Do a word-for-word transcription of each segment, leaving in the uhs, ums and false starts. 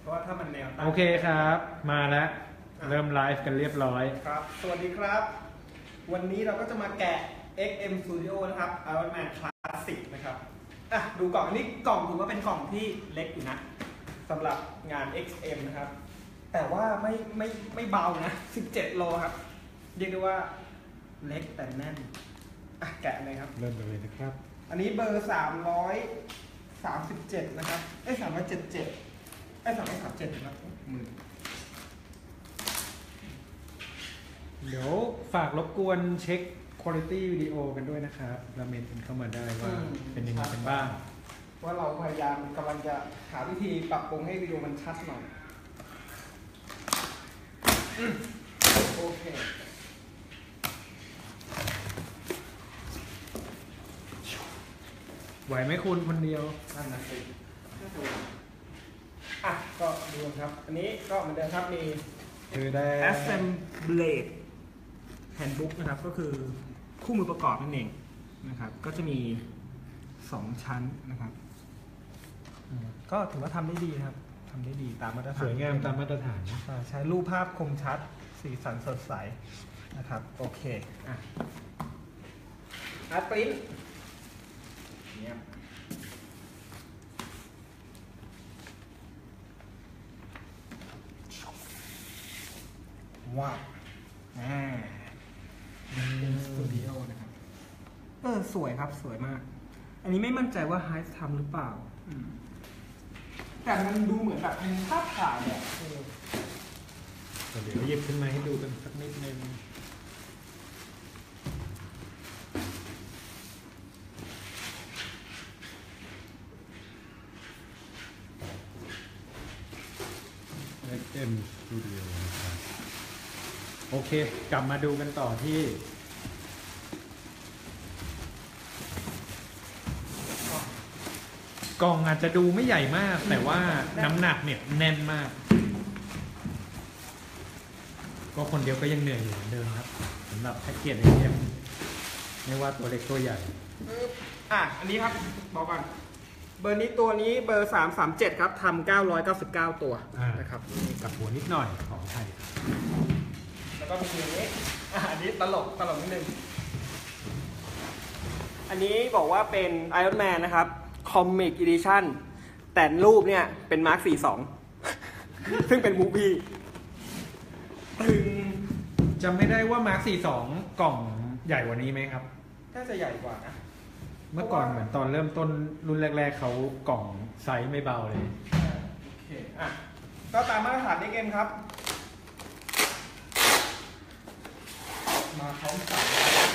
เพราะว่าถ้ามันแนวตั้งโอเคครับมาแล้วเริ่มไลฟ์กันเรียบร้อยครับสวัสดีครับวันนี้เราก็จะมาแกะ เอ็กซ์ เอ็ม Studio นะครับ Iron Man Classic นะครับอ่ะดูกล่องอันนี้กล่องถือว่าเป็นกล่องที่เล็กอยู่นะสำหรับงาน เอ็กซ์ เอ็ม นะครับแต่ว่าไม่ไม่ไม่เบานะสิบเจ็ดโลครับเรียกได้ว่าเล็กแต่แน่นอ่ะแกะเลยครับเริ่มกันเลยนะครับอันนี้เบอร์สามร้อยสามสิบเจ็ดนะครับเอ้ยสามร้อยเจ็ดสิบเจ็ดไอ้สามร้อยสามสิบเจ็ดนะครับมือเดี๋ยวฝากรบกวนเช็คคุณภาพวิดีโอกันด้วยนะครับเราเมนกันเข้ามาได้ว่าเป็นยังไงกันบ้างว่าเราพยายามกำลังจะหาวิธีปรับปรุงให้วิดีโอมันชัดหน่อยโอเคไหวไหมคุณคนเดียวนั่นนะสิอ่ะก็ดูครับอันนี้ก็เหมือนเดิมครับมีคือได้ Assembled Handbook นะครับก็คือคู่มือประกอบนั่นเองนะครับก็จะมีสองชั้นนะครับก็ถือว่าทำได้ดีครับทำได้ดีตามมาตรฐานสวยงามตามมาตรฐานใช้รูปภาพคมชัดสีสันสดใสนะครับโอเคอ่ะอาร์ตปริ้นเนี่ยว้าวอ่าเป็นสตูดิโอนะครับเออสวยครับสวยมากอันนี้ไม่มั่นใจว่าไฮส์ทำหรือเปล่าแต่มันดูเหมือนแบบเป็นภาพถ่ายเนี่ยเดี๋ยวหยิบขึ้นมาให้ดูกันสักนิดนึงเอ็กซ์ เอ็ม Studio นะครับโอเคกลับมาดูกันต่อที่กล่องอาจจะดูไม่ใหญ่มากแต่ว่าน้ำหนักเนี่ยแน่นมากก็คนเดียวก็ยังเหนื่อยอยู่เหมือนเดิมครับสำหรับแพ็กเกจเอ็มไม่ว่าตัวเล็กตัวใหญ่อ่ะอันนี้ครับบอกก่อนเบอร์นี้ตัวนี้เบอร์สามสามเจ็ดครับทำเก้าร้อยเก้าสิบเก้าตัวนะครับกับหัวนิดหน่อยของไทยแล้วก็มีอย่างนี้อันนี้ตลกตลกนิดนึงอันนี้บอกว่าเป็น Iron Man นะครับComic Edition แต่รูปเนี่ยเป็น Mark สี่สิบสอง ซึ่งเป็นมูฟี่ตึงจำไม่ได้ว่า Mark สี่สิบสองกล่องใหญ่กว่านี้ไหมครับน่าจะใหญ่กว่านะเมื่อก่อนเหมือนตอนเริ่มต้นรุ่นแรกๆเขากล่องไซส์ไม่เบาเลยโอเคอ่ะก็ตามมาตรฐานในเกมครับมาพร้อมกัน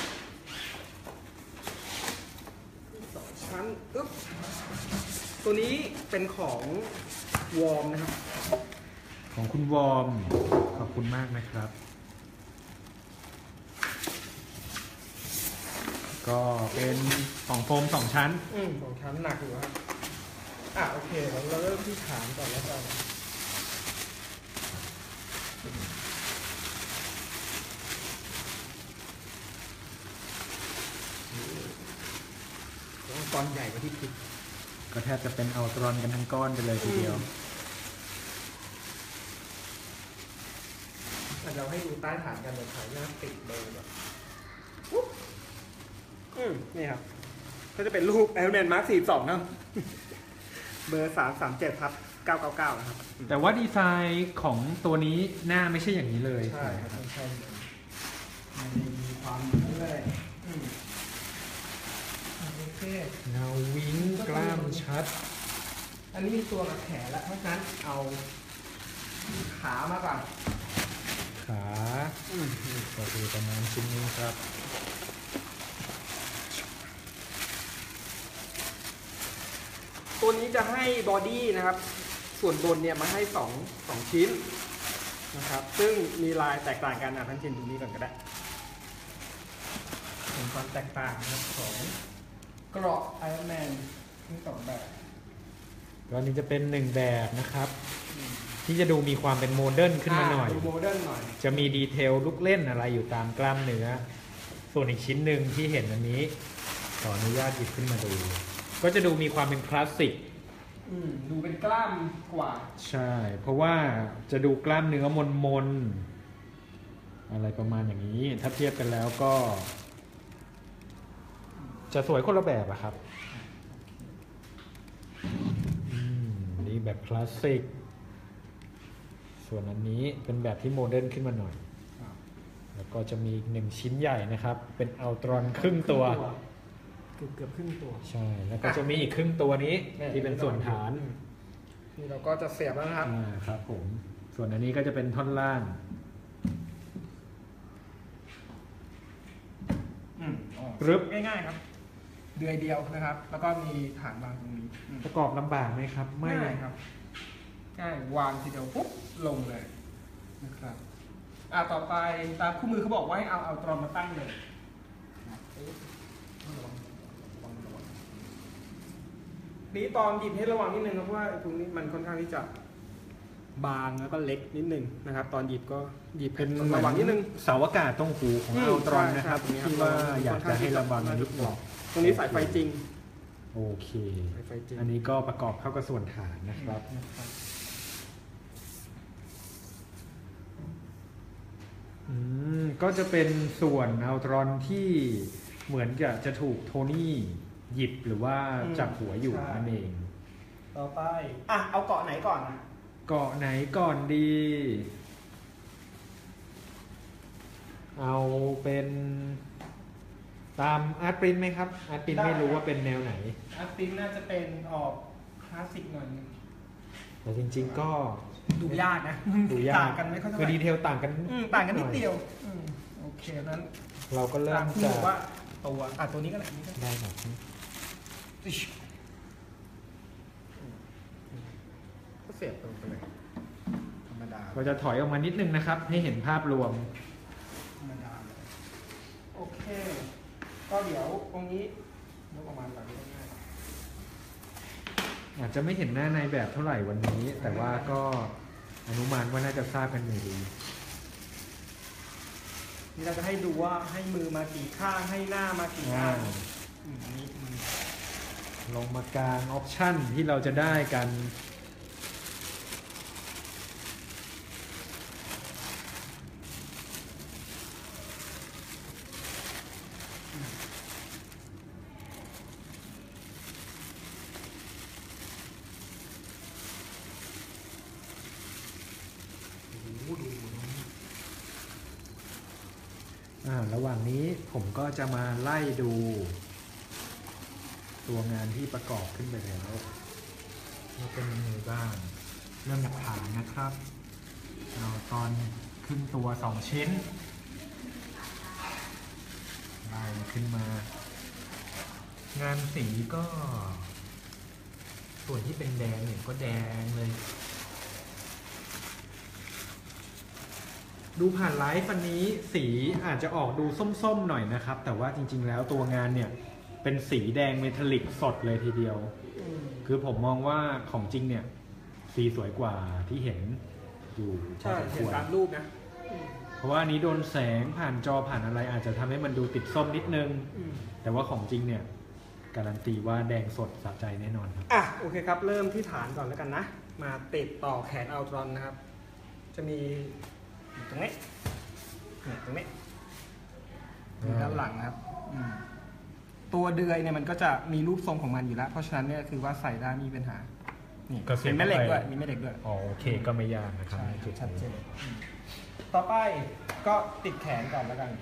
สองชั้นอึ๊บตัวนี้เป็นของวอร์มนะครับของคุณวอร์มขอบคุณมากนะครับก็เป็นของโฟมสองชั้นอืมสองชั้นหนักอยู่ครับอ่ะโอเคเราเริ่มที่ฐานก่อนแล้วกันก้อนใหญ่กว่าที่คิดก็แทบจะเป็นอัลตรอนกันทั้งก้อนไปเลยทีเดียวเราให้ดูใต้ฐานกันเลยถ่ายหน้าติดเลยแบบอืมนี่ครับก็จะเป็นรูป Iron Man Mark สี่สิบสองนะเบอร์สามสามเจ็ดครับเก้าเก้าเก้านะครับแต่ว่าดีไซน์ของตัวนี้หน้าไม่ใช่อย่างนี้เลยใช่ครับใช่มันมีความเรื่อยโอเคเงาวิ้งกล้ามชัดอันนี้มีตัวกับแขนแล้วเพราะฉะนั้นเอาขามาก่อนขาอืมก็คือประมาณชิ้นนี้ครับตัวนี้จะให้บอดี้นะครับส่วนบนเนี่ยมาให้สองสองชิ้นนะครับซึ่งมีลายแตกต่างกันอ่ะท่านเช่นดูนี้ก่อนก็ได้เห็นความแตกต่างนะครับของเกราะ Iron Man ทั้งสองแบบตัวนี้จะเป็นหนึ่งแบบนะครับที่จะดูมีความเป็นโมเดิร์นขึ้นมาหน่อยดูโมเดิร์นหน่อยจะมีดีเทลลูกเล่นอะไรอยู่ตามกล้ามเนื้อส่วนอีกชิ้นหนึ่งที่เห็นอันนี้ขออนุญาตหยิบขึ้นมาดูก็จะดูมีความเป็นคลาสสิกอืมดูเป็นกล้ามกว่าใช่ เพราะว่าจะดูกล้ามเนื้อมนมนอะไรประมาณอย่างนี้ ถ้าเทียบกันแล้วก็ จะสวยคนละแบบอะครับอืมนี่แบบคลาสสิกส่วนอันนี้เป็นแบบที่โมเดิร์นขึ้นมาหน่อยแล้วก็จะมีอีกหนึ่งชิ้นใหญ่นะครับเป็นอัลตรอนครึ่งตัวเกือบเกือบครึ่งตัวใช่แล้วก็จะมีอีกครึ่งตัวนี้ที่เป็นส่วนฐานนี่เราก็จะเสียบแล้วนะครับอ่าครับผมส่วนอันนี้ก็จะเป็นท่อนล่างอืมรึบง่ายๆครับเดือยเดียวนะครับแล้วก็มีฐานวางตรงนี้ประกอบลำบากไหมครับไม่ครับง่ายวางทีเดียวปุ๊บลงเลยนะครับอ่าต่อไปตามคู่มือเขาบอกว่าให้เอาเอาตรอนมาตั้งเลยนี้ตอนหยิบให้ระวังนิดนึงครับเพราะว่าตรงนี้มันค่อนข้างที่จะบางแล้วก็เล็กนิดนึงนะครับตอนหยิบก็หยิบเป็นระวังนิดนึงเสาอากาศตรงหูของอัลตรอนนะครับที่ว่าอยากจะให้ระวังนิดนึงตรงนี้สายไฟจริงโอเคอันนี้ก็ประกอบเข้ากับส่วนฐานนะครับอืมก็จะเป็นส่วนอัลตรอนที่เหมือนกับจะถูกโทนี่หยิบหรือว่าจับหัวอยู่นั่นเองต่อไปอ่ะเอาเกาะไหนก่อนนะเกาะไหนก่อนดีเอาเป็นตามอาร์ตปรินท์ไหมครับอาร์ตปรินท์ไม่รู้ว่าเป็นแนวไหนอาร์ตปรินท์น่าจะเป็นออกคลาสสิกหน่อยแต่จริงๆก็ดูยากนะดูยากต่างกันไม่ค่อยเท่าไหร่คือดีเทลต่างกันต่างกันนิดเดียวโอเคนั้นเราก็เริ่มจะว่าตัวอ่ะตัวนี้ก็ได้ครับก็เสียบตรงไปเลยธรรมดาเราจะถอยออกมานิดนึงนะครับให้เห็นภาพรวมธรรมดาโอเคก็เดี๋ยวตรงนี้ยกออกมาแบบนี้ง่ายอาจจะไม่เห็นหน้าในแบบเท่าไหร่วันนี้แต่ว่าก็อนุมานว่าน่าจะทราบกันอยู่ดีนี่เราจะให้ดูว่าให้มือมากี่ข้างให้หน้ามากี่ข้างนี้ลงมากลางออปชั่นที่เราจะได้กันระหว่างนี้ผมก็จะมาไล่ดูตัวงานที่ประกอบขึ้นไปแล้วว่าเป็นยังไงบ้างเริ่มจากฐานนะครับเราตอนขึ้นตัวสองชิ้นไล่ขึ้นมางานสีก็ส่วนที่เป็นแดงเนี่ยก็แดงเลยดูผ่านไลฟ์วันนี้สีอาจจะออกดูส้มๆหน่อยนะครับแต่ว่าจริงๆแล้วตัวงานเนี่ยเป็นสีแดงเมทัลลิกสดเลยทีเดียวคือผมมองว่าของจริงเนี่ยสีสวยกว่าที่เห็นอยู่ใช่เห็นตามรูปนะเพราะว่าอันนี้โดนแสงผ่านจอผ่านอะไรอาจจะทำให้มันดูติดส้มนิดนึงแต่ว่าของจริงเนี่ยการันตีว่าแดงสดสะใจแน่นอนครับอ่ะโอเคครับเริ่มที่ฐานก่อนแล้วกันนะมาติดต่อแขนอัลตรอนนะครับจะมีตรงนี้เนี่ยตรงนี้ด้านหลังนะครับตัวเดือยเนี่ยมันก็จะมีรูปทรงของมันอยู่แล้วเพราะฉะนั้นเนี่ยคือว่าใส่ได้มีปัญหานี่เป็นแม่เหล็กด้วยมีแม่เหล็กด้วยอ๋อโอเคก็ไม่ยากนะครับชัดเจนต่อไปก็ติดแขนก่อนแล้วกัน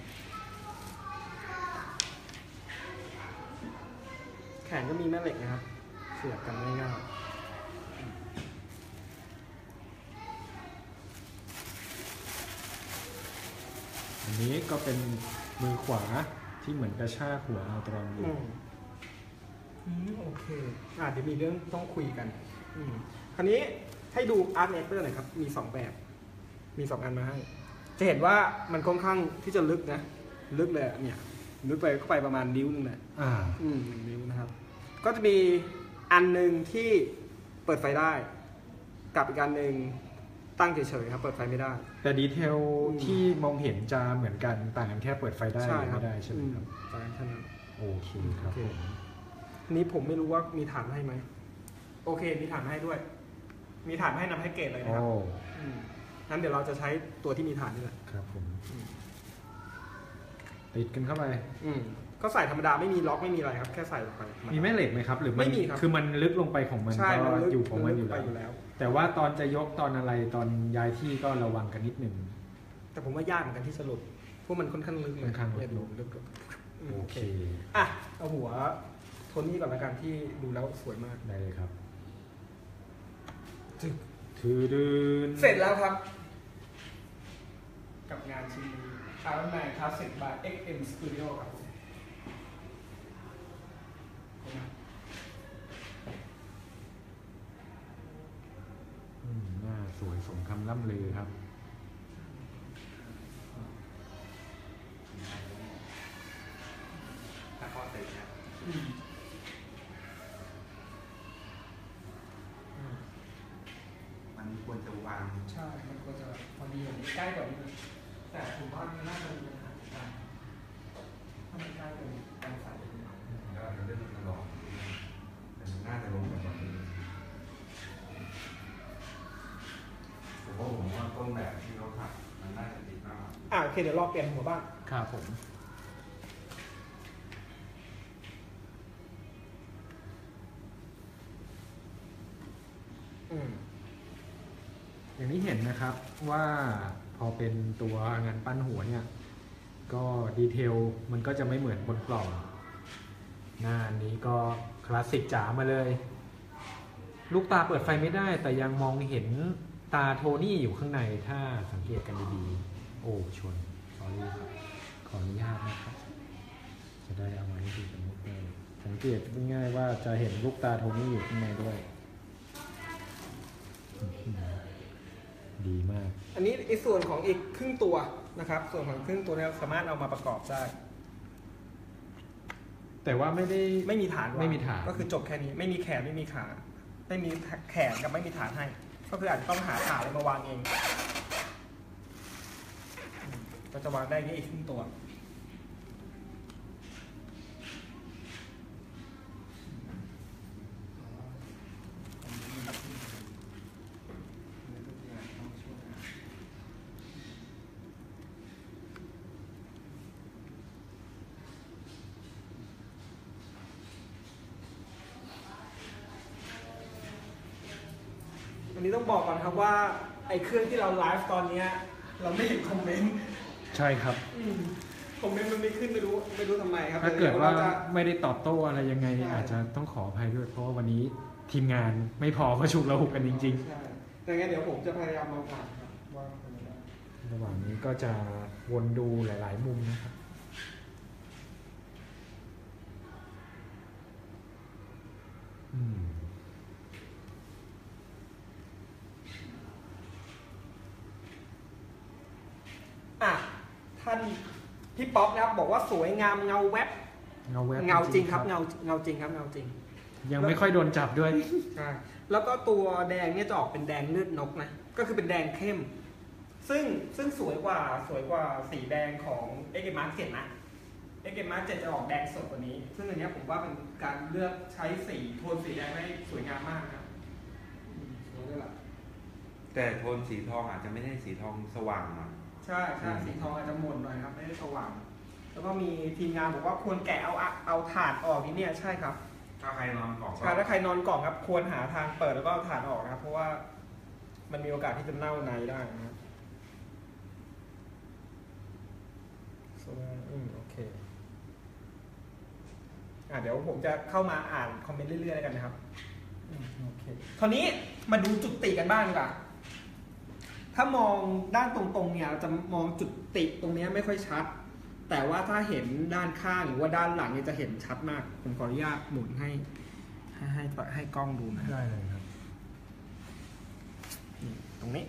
แขนก็มีแม่เหล็กนะครับเสียบกันง่ายๆอันนี้ก็เป็นมือขวาที่เหมือนกระชากหัวเอาตรงอยู่โอเคอ่ะเดี๋ยวมีเรื่องต้องคุยกันคราวนี้ให้ดูอาร์ตเนเตอร์หน่อยครับมีสองแบบมีสองอันมาให้จะเห็นว่ามันค่อนข้างที่จะลึกนะลึกเลยเนี่ยลึกไปก็ไปประมาณนิ้วนึงแหละอ่าอืมนิ้วนะครับก็จะมีอันหนึ่งที่เปิดไฟได้กับอีกอันหนึ่งตั้งเฉยๆครับเปิดไฟไม่ได้แต่ดีเทลที่มองเห็นจะเหมือนกันต่างกันแค่เปิดไฟได้หรือไม่ได้ใช่ไหมครับต่างกันแค่นั้นโอเคครับผมนี้ผมไม่รู้ว่ามีฐานให้ไหมโอเคมีฐานให้ด้วย มีฐานให้นำให้เกรดเลยนะครับงั้นเดี๋ยวเราจะใช้ตัวที่มีฐานนี่แหละครับผมติดกันเข้าไปอืมก็ใส่ธรรมดาไม่มีล็อกไม่มีอะไรครับแค่ใส่ลงไปมีแม่เหล็กไหมครับหรือไม่มีครับคือมันลึกลงไปของมันก็อยู่ของมันอยู่แล้วแต่ว่าตอนจะยกตอนอะไรตอนย้ายที่ก็ระวังกันนิดหนึ่งแต่ผมว่ายากเหมือนกันที่สรุปพวกมันค่อนข้างลึกค่อนข้างลึกลึกโอเคอ่ะเอาหัวโทนี่ก่อนละกันที่ดูแล้วสวยมากได้เลยครับถือดืนเสร็จแล้วครับกับงานชิ้นนี้ Iron Man Classic by เอ็กซ์ เอ็ม Studio ครับหน้าสวยสมคำล่ำลือครับตะข้อเต็มนะมันควรจะวางใช่มันควรจะพอดีอย่างนี้ใกล้กว่านี้แต่ผมว่ามันน่าจะมีปัญหาการถ้ามันใกล้กว่านี้การใส่ก็เรื่องตลอดแต่น่าจะลงแบบนี้ผมว่าผมว่าต้นแบบที่เราถักมันน่าจะติดมากอ่าโอเคเดี๋ยวรอเปลี่ยนหัวบ้างครับผมอย่างนี้เห็นนะครับว่าพอเป็นตัวงานปั้นหัวเนี่ยก็ดีเทลมันก็จะไม่เหมือนบนกล่องหน้านี้ก็คลาสสิกจ๋ามาเลยลูกตาเปิดไฟไม่ได้แต่ยังมองเห็นตาโทนี่อยู่ข้างในถ้าสังเกตกันดีๆโอ้ชนขอรีครับขออนุญาตนะครับจะได้เอามาให้ดูกันนิดนึงสังเกตง่ายๆว่าจะเห็นลูกตาโทนี่อยู่ข้างในด้วยดีมากอันนี้ในส่วนของอีกครึ่งตัวนะครับส่วนของครึ่งตัวนี้สามารถเอามาประกอบได้แต่ว่าไม่ได้ไม่มีฐานไม่มีฐานก็คือจบแค่นี้ไม่มีแขนไม่มีขาไม่มีแขนกับไม่มีฐานให้ก็คืออาจจะต้องหาฐานอะไรมาวางเองก็จะวางได้นี้อีกครึ่งตัวอันนี้ต้องบอกก่อนครับว่าไอ้เครื่องที่เราไลฟ์ตอนนี้เราไม่เห็นคอมเมนต์ใช่ครับคอมเมนต์มันไม่ขึ้นไม่รู้ไม่รู้ทำไมครับถ้าเกิดว่าไม่ได้ตอบโต้อะไรยังไงอาจจะต้องขออภัยด้วยเพราะว่าวันนี้ทีมงานไม่พอก็ฉุกระหุกกันจริงๆใช่แต่งั้นเดี๋ยวผมจะพยายามมาผ่านครับว่าระหว่างนี้ก็จะวนดูหลายๆมุมนะครับอืมอ่ะท่านพี่ป๊อปนะครับบอกว่าสวยงามเงาแวบเงาแวบเงาจริงครับเงาเงาจริงครับเงาจริงยังไม่ค่อยโดนจับด้วยใช่แล้วก็ตัวแดงเนี่ยจะออกเป็นแดงเลือดนกนะก็คือเป็นแดงเข้มซึ่งซึ่งสวยกว่าสวยกว่าสีแดงของ เอ็กซ์ เอ็ม Mark เจ็ดนะ เอ็กซ์ เอ็ม Mark เจ็ดจะออกแดงสดกว่านี้ซึ่งอันนี้ผมว่าเป็นการเลือกใช้สีโทนสีแดงได้สวยงามมากครับสวยเลยล่ะแต่โทนสีทองอาจจะไม่ได้สีทองสว่างหน่อยใช่ใช่สีทองอาจจะหม่นหน่อยครับไม่ได้สว่างแล้วก็มีทีมงานบอกว่าควรแกะเอาเอาถาดออกนี่เนี่ยใช่ครับถ้าใครนอนกล่องถ้าใครนอนกล่องครับควรหาทางเปิดแล้วก็เอาถาดออกนะครับเพราะว่ามันมีโอกาสที่จะเน่าในได้นะครับอืมโอเคอ่ะเดี๋ยวผมจะเข้ามาอ่านคอมเมนต์เรื่อยๆกันนะครับโอเคคราวนี้มาดูจุดติกันบ้างดีกว่าถ้ามองด้านตรงๆเนี่ยเราจะมองจุดติตรงนี้ไม่ค่อยชัดแต่ว่าถ้าเห็นด้านข้างหรือว่าด้านหลังเนี่ยจะเห็นชัดมากผมขออนุญาตหมุนให้ให้ให้ให้กล้องดูนะได้เลยครับตรงนี้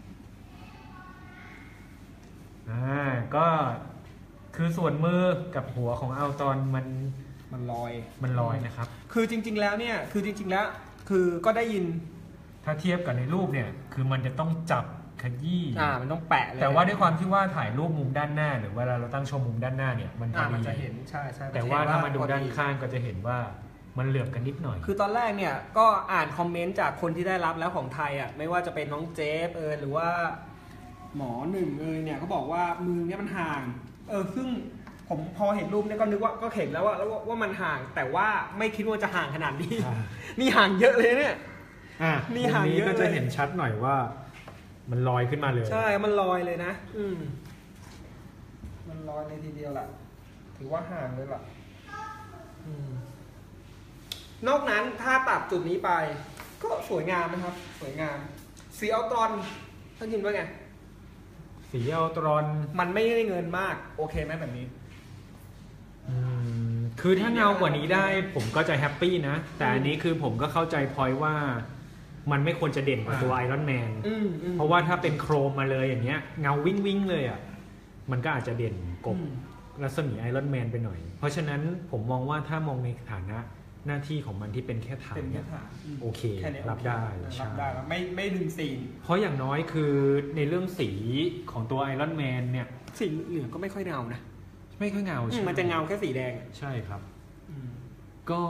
อ่าก็คือส่วนมือกับหัวของเอาตอนมันมันลอยมันลอยนะครับคือจริงๆแล้วเนี่ยคือจริงๆแล้วคือก็ได้ยินถ้าเทียบกับในรูปเนี่ยคือมันจะต้องจับขยี้อ่ามันต้องแปะเลยแต่ว่าด้วยความที่ว่าถ่ายรูปมุมด้านหน้าหรือเวลาเราตั้งชมมุมด้านหน้าเนี่ยมันพอดีมันจะเห็นใช่ใช่แต่ว่าถ้ามาดูด้านข้างก็จะเห็นว่ามันเหลือบกันนิดหน่อยคือตอนแรกเนี่ยก็อ่านคอมเมนต์จากคนที่ได้รับแล้วของไทยอ่ะไม่ว่าจะเป็นน้องเจฟเออหรือว่าหมอหนึ่งเออเนี่ยเขาบอกว่ามือเนี่ยมันห่างเออซึ่งผมพอเห็นรูปเนี่ยก็นึกว่าก็เห็นแล้วว่าว่าว่ามันห่างแต่ว่าไม่คิดว่าจะห่างขนาดนี้ นี่ห่างเยอะเลยเนี่ยอ่ะนี่ห่างเยอะเลยก็จะเห็นชัดหน่อยว่า มันลอยขึ้นมาเลยใช่มันลอยเลยนะอืมมันลอยเลยทีเดียวแหละถือว่าห่างเลยล่ะอืมนอกนั้นถ้าตัดจุดนี้ไปก็สวยงามนะครับสวยงามสีอัลตรอนท่านยินว่าไงสีอัลตรอนมันไม่ได้เงินมากโอเคไหมแบบนี้อืมคือถ้าเงากว่านี้ได้ผมก็จะแฮปปี้นะแต่อันนี้คือผมก็เข้าใจพอยว่ามันไม่ควรจะเด่นกว่าตัวไอรอนแมนเพราะว่าถ้าเป็นโครมมาเลยอย่างเงี้ยเงาวิ่งวิ่งเลยอ่ะมันก็อาจจะเด่นกบรัศมีไอรอนแมนไปหน่อยเพราะฉะนั้นผมมองว่าถ้ามองในฐานะหน้าที่ของมันที่เป็นแค่ฐานเนี่ยโอเครับได้รับได้แล้วไม่ไม่ดึงสีเพราะอย่างน้อยคือในเรื่องสีของตัวไอรอนแมนเนี่ยสีเหลืองก็ไม่ค่อยเงานะไม่ค่อยเงาใช่มันจะเงาแค่สีแดงใช่ครับก็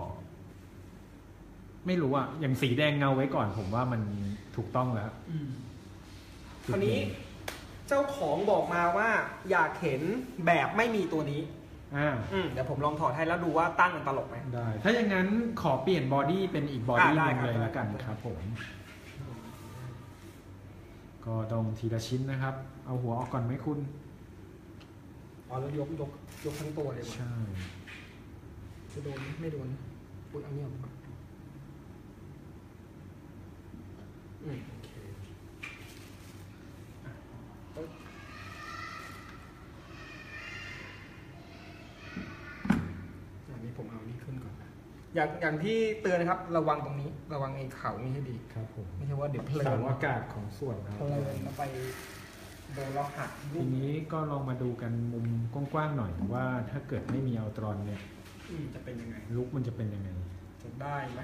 ไม่รู้อะอย่างสีแดงเงาไว้ก่อนผมว่ามันถูกต้องแล้วคราวนี้เจ้าของบอกมาว่าอยากเห็นแบบไม่มีตัวนี้อ่าเดี๋ยวผมลองถอดให้แล้วดูว่าตั้งมันตลกไหมได้ถ้าอย่างนั้นขอเปลี่ยนบอดี้เป็นอีกบอดี้นึงเลยแล้วกันครับผมก็ต้องทีละชิ้นนะครับเอาหัวออกก่อนไหมคุณอ๋อแล้วยกยกยกทั้งตัวเลยใช่จะโดนไม่โดนปุ๊บเอาเนี้ยออกก่อนอืมโอเคอันนี้ผมเอานี้ขึ้นก่อนอย่างอย่างที่เตือนนะครับระวังตรงนี้ระวังไอ้เข่านี้ให้ดีครับผมไม่ใช่ว่าเดี๋ยวเพลินอากาศของส่วนเพลินแล้วไปโดนเราหักทีนี้ก็ลองมาดูกันมุมกว้างๆหน่อยว่าถ้าเกิดไม่มีอัลตรอนเนี่ยจะเป็นยังไงลุคมันจะเป็นยังไงจะได้ไหม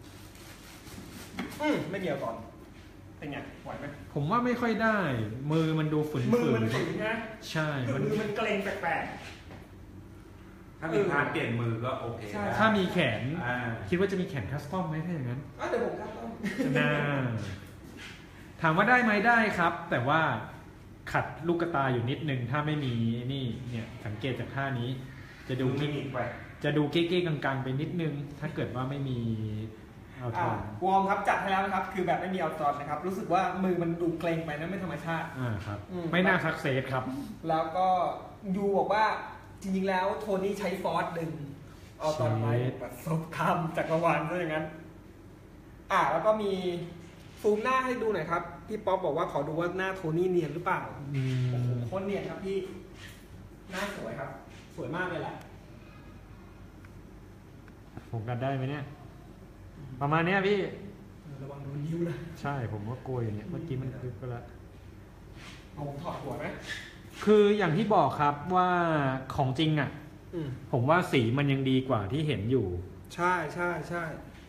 อืมไม่มีอัลตรอนเป็นไงไหวไหมผมว่าไม่ค่อยได้มือมันดูฝืนๆมือมันฝืนนะใช่มือมันเกรงแปลกถ้ามีพาร์ทเปลี่ยนมือก็โอเคถ้ามีแขนคิดว่าจะมีแขนคัสตอมไหมถ้าอย่างนั้นเดี๋ยวผมคัสตอมน่าถามว่าได้ไหมได้ครับแต่ว่าขัดลูกตาอยู่นิดนึงถ้าไม่มีนี่เนี่ยสังเกตจากท่านี้จะดูไม่มีไปจะดูเก๊ๆกลางๆไปนิดนึงถ้าเกิดว่าไม่มีอัลตรอนวอร์มครับจัดให้แล้วนะครับคือแบบไม่มีอัลตรอนนะครับรู้สึกว่ามือมันดูเกรงไปนะไม่ธรรมชาติอ่าครับไม่น่าซักเซสครับแล้วก็ยูบอกว่าจริงๆแล้วโทนี่ใช้ฟอสดึงเอาตอนไปแบบซบคำจักรวาลซะอย่างนั้นอ่าแล้วก็มีซูมหน้าให้ดูหน่อยครับพี่ป๊อปบอกว่าขอดูว่าหน้าโทนี่เนียนหรือเปล่าโอ้โหโคตรเนียนครับพี่หน้าสวยครับสวยมากเลยแหละผมกันได้ไหมเนี่ยประมาณนี้พี่ระวังโดนนิ้วนะใช่ผมก็กลัวอย่างเนี้ยเมื่อกี้มันคึกไปแล้วเอาผมถอดหัวไหมคืออย่างที่บอกครับว่าของจริงอ่ะผมว่าสีมันยังดีกว่าที่เห็นอยู่ใช่ใช่ใช่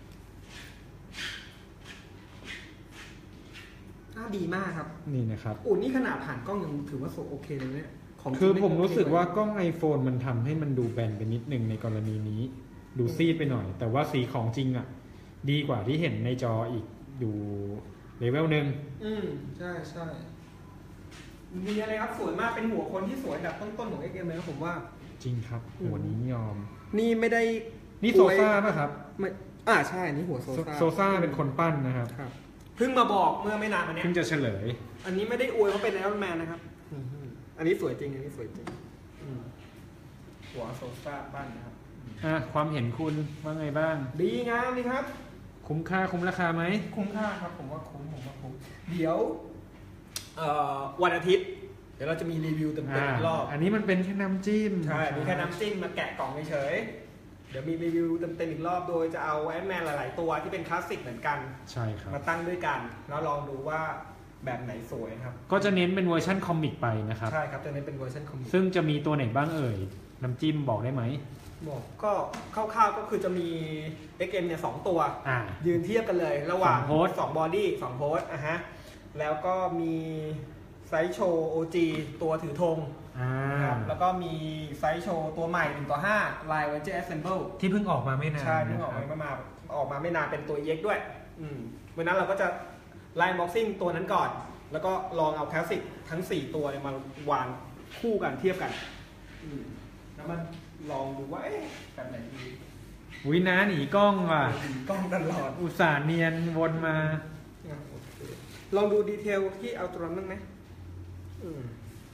น่าดีมากครับนี่นะครับโอ้นี่ขนาดผ่านกล้องยังถือว่าโอเคเลยเนี่ยคือผมรู้สึกว่ากล้อง iPhone มันทำให้มันดูแบนไปนิดนึงในกรณีนี้ดูซีดไปหน่อยแต่ว่าสีของจริงอ่ะดีกว่าที่เห็นในจออีกอยู่เลเวลหนึ่งอืมใช่ใช่มีอะไรครับสวยมากเป็นหัวคนที่สวยแบบต้นๆของ เอ็กซ์ เอ็ม เลยนะผมว่าจริงครับหัวนี้ยอมนี่ไม่ได้นี่โซซ่าป่ะครับไม่อ่าใช่นี่หัวโซซ่าโซซ่าเป็นคนปั้นนะครับเพิ่งมาบอกเมื่อไม่นานมานี้เพิ่งจะเฉลยอันนี้ไม่ได้อวยว่าเป็นไอรอนแมนนะครับอันนี้สวยจริงอันนี้สวยจริงหัวโซซ่าปั้นนะครับอ่ะความเห็นคุณว่าไงบ้างดีงามดีครับคุ้มค่าคุ้มราคาไหมคุ้มค่าครับผมว่าคุ้มผมว่าคุ้มเดี๋ยววันอาทิตย์เดี๋ยวเราจะมีรีวิวเต็มๆอีกรอบอันนี้มันเป็นแค่น้ำจิ้มใช่มีแค่น้ำจิ้มมาแกะกล่องเฉยเดี๋ยวมีรีวิวเต็มๆอีกรอบโดยจะเอาแอนด์แมนหลายๆตัวที่เป็นคลาสสิกเหมือนกันใช่ครับมาตั้งด้วยกันแล้วลองดูว่าแบบไหนสวยครับก็จะเน้นเป็นเวอร์ชันคอมิกไปนะครับใช่ครับจะเน้นเป็นเวอร์ชันคอมิกซึ่งจะมีตัวไหนบ้างเอ่ยน้ำจิ้มบอกได้ไหมบอกก็คร่าวๆก็คือจะมี เอ็กซ์ เอ็ม เนี่ยสองตัวยืนเทียบกันเลยระหว่างโพสสองบอดี้สองโพสอ่ะฮะแล้วก็มีไซส์โชว์ โอ จี ตัวถือธงอ่าครับแล้วก็มีไซส์โชว์ตัวใหม่หนึ่งต่อห้า Line Venture Assemble ที่เพิ่งออกมาไม่นานใช่เพิ่งออกมานะครับไม่มาออกมาไม่นานเป็นตัว อี เอ็กซ์ ด้วยอืมวันนั้นเราก็จะไล่บ็อกซิ่งตัวนั้นก่อน แล้วก็ลองเอาคลาสสิกทั้งสี่ตัวเนี่ยมาวางคู่กันเทียบกันอืมแล้วมันลองดูว่าเอ๊ะแบบไหนดีอุ้ยน้าหนีกล้องว่ะกล้องตลอดอุตส่าห์เนียนวนมาอ่ะโอเคลองดูดีเทลที่เอาตัวนั้นบ้างไหมอืม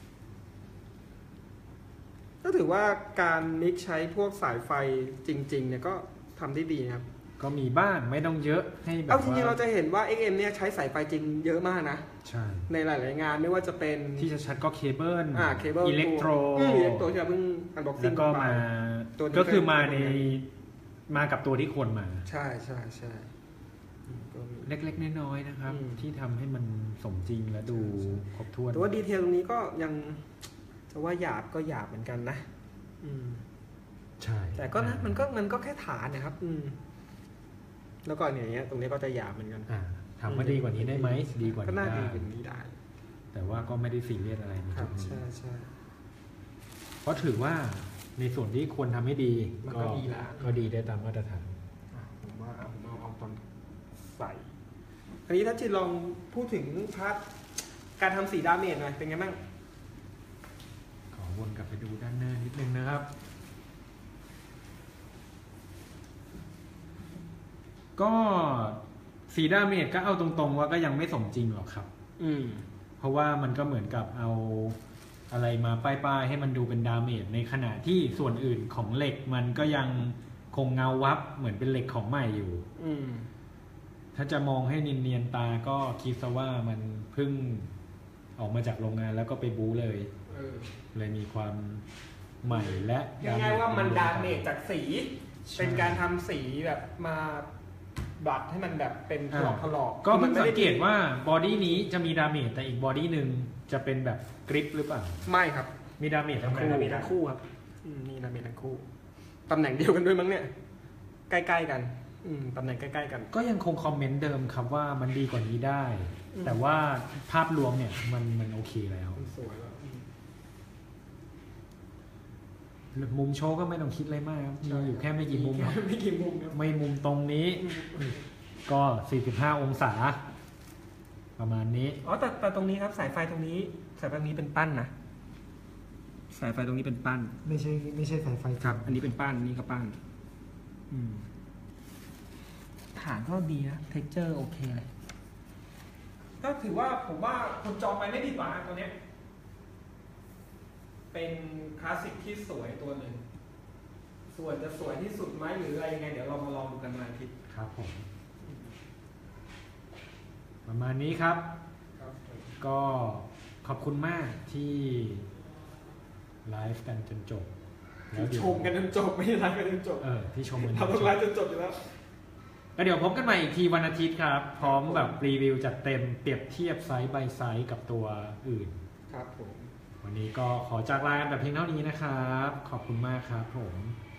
ก็ถือว่าการมิกใช้พวกสายไฟจริงๆเนี่ยก็ทำได้ดีนะครับก็มีบ้างไม่ต้องเยอะให้แบบเอาจริงๆว่าเราจะเห็นว่า เอ็กซ์ เอ็ม เนี่ยใช้สายไฟจริงเยอะมากนะใช่ในหลายๆงานไม่ว่าจะเป็นที่จะชัดก็เคเบิลอ่าเคเบิลอิเล็กโทรอิเล็กโทรที่เราเพิ่งอันบ็อกซิ่แล้งวก็มาตัวนี้ก็คือมาในก็มากับตัวที่ควรมาใช่ใช่ใช่อืมก็มีเล็กๆน้อยๆนะครับอืมที่ทำให้มันสมจริงและดูครบถ้วนแต่ว่าดีเทลตรงนี้ก็ยังจะว่าหยาบก็หยาบเหมือนกันนะอืมใช่แต่ก็นะมันก็มันก็แค่ฐานนะครับ อืมแล้วก็เนี่ยเนี้ยตรงนี้ก็จะหยาบเหมือนกันอ่าถามว่าดีกว่านี้ได้ไหมดีกว่าก็นี้น่าได้ดีกว่านี้ได้แต่ว่าก็ไม่ได้ซีเรียสอะไรในครัจุบดนี้ใช่ใช่เพราะถือว่าในส่วนที่ควรทำให้ดีมันก็ดีละก็ดีได้ตามมาตรฐานอ่ะผมว่าผมเอาเอาตอนใส่อันนี้ถ้าจินลองพูดถึงพาร์ทการทำสีดาเมจหน่อยเป็นไงบ้างขอวนกลับไปดูด้านหน้านิดนึงนะครับ ก็สีดาเมจก็เอาตรงๆว่าก็ยังไม่สมจริงหรอกครับอืมเพราะว่ามันก็เหมือนกับเอาอะไรมาป้ายๆให้มันดูเป็นดาเมจในขณะที่ส่วนอื่นของเหล็กมันก็ยังคงเงาวับเหมือนเป็นเหล็กของใหม่อยู่อืมถ้าจะมองให้เนียนๆตาก็คิดซะว่ามันเพิ่งออกมาจากโรงงานแล้วก็ไปบู๊เลยเออเลยมีความใหม่และยังไงว่ามันดาเมจจากสีใช่เป็นการทำสีแบบมาบัดให้มันแบบเป็นถลอกถลอกก็เพิ่งไม่สัได้งเกตว่าบอดี้นี้จะมีดาเมจแต่อีกบอดี้หนึ่งจะเป็นแบบกริปหรือเปล่าไม่ครับมีดาเมจทั้งคู่ดาเมจทั้งคู่ครับอืมนี่ดาเมจทั้งคู่ตำแหน่งเดียวกันด้วยมั้งเนี่ย ใกล้ๆกัน อืมตำแหน่งใกล้ๆกันก็ยังคงคอมเมนต์เดิมครับว่ามันดีกว่านี้ได้อืมแต่ว่าภาพรวมเนี่ยมันมันโอเคแล้วมันสวยแล้วอืมมุมโชว์ก็ไม่ต้องคิดอะไรมากครับมีอยู่แค่ไม่กี่มุมครับไม่กี่มุมครับไม่มุมตรงนี้ก็สี่สิบห้าองศา ประมาณนี้อ๋อแต่แต่ตรงนี้ครับสายไฟตรงนี้สายไฟตรงนี้เป็นปั้นนะสายไฟตรงนี้เป็นปั้นไม่ใช่ไม่ใช่สายไฟครับ อันนี้เป็นปั้นนี่ก็ปั้นอืมฐานก็ดีนะเท็กเจอร์โอเคเลยก็ถือว่าผมว่าคนจองไปไม่ผิดหวังตัวเนี้ย เป็นคลาสสิกที่สวยตัวหนึ่งส่วนจะสวยที่สุดไหมหรืออะไรยังไงเดี๋ยวเรามาลองดูกันวันอาทิตย์ครับผม ประมาณนี้ครับ ก็ขอบคุณมากที่ไลฟ์กันจนจบแล้วเดี๋ยวชมกันจนจบไม่ได้ไลฟ์กันจนจบเออที่ชมกันจนเราต้องจไลบฟ์จนจบอยู่แล้วแล้วเดี๋ยวพบกันใหม่อีกทีวันอาทิตย์ครับ พร้อมแบบรีวิวจัดเต็มเปรียบเทียบไซส์บายไซส์กับตัวอื่นครับผมวันนี้ก็ขอจากลากันแต่เพียงเท่านี้นะครับ ขอบคุณมากครับผมค